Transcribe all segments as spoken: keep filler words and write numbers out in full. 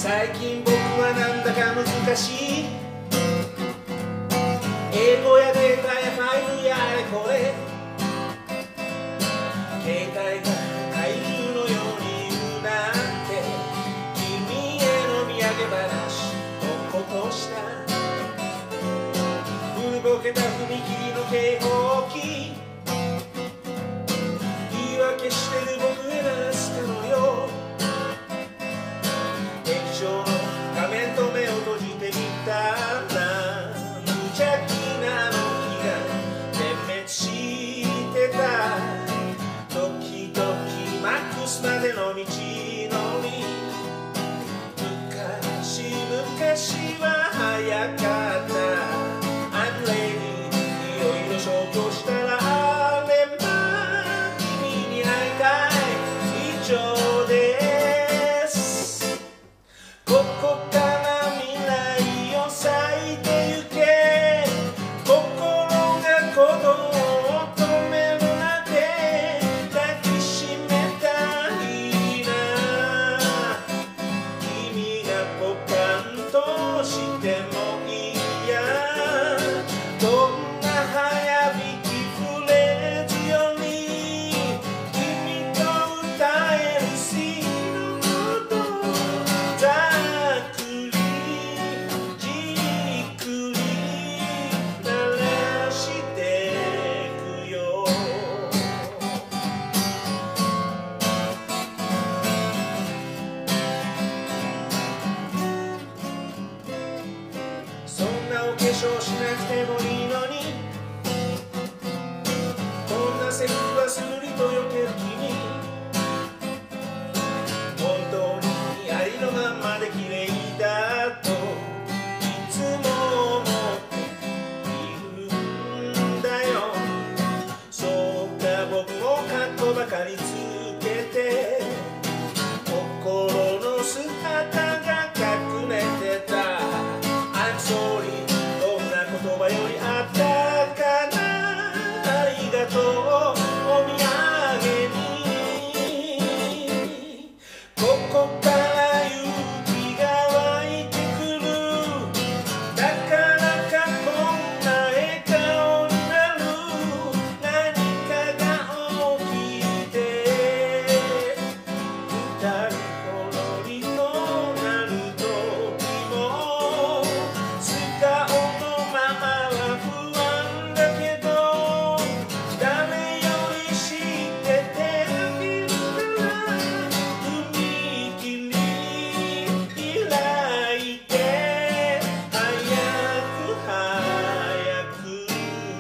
最近僕はなんだか難しい英語やデータやファイルやあれこれ携帯が怪獣のように言うなんて君への土産話とことした古ぼけた踏切の警報器言い訳してる僕へなすかのよう液晶の画面と目を閉じてみたんだ無邪気なの日が点滅してた時々マックスまでの道のり昔昔は早かったアンレディいろいろ消去したらあれま君に会いたい以上ですここから未来を咲いてゆけ心が鼓動を止めるなって抱きしめたいな君がポカンとしてもいいやどんな早弾きフレーズより君と歌えるシーンのことざっくりじっくり鳴らしてくよそんなお化粧しなくてもいいのにこんなセリフはするりとよける君本当にありのまんまで綺麗だといつも思っているんだよそうか僕もカッコばかりつけて心の姿が隠れてた I'm sorry どんな言葉よりあったかなありがとうお土産にここから勇気が湧いてくるだからかこんな笑顔になる何かが起きて二人ほろりとなる時も素顔のままは不安だけど誰より知っててあげるから踏切開いて早く早く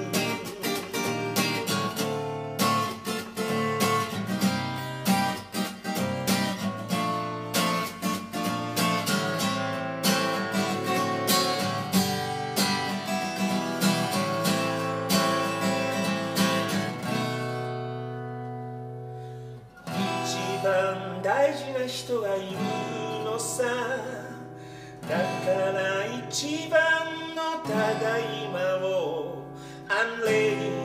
一番大事な人がいるのさだから一番のただいまを I'm ready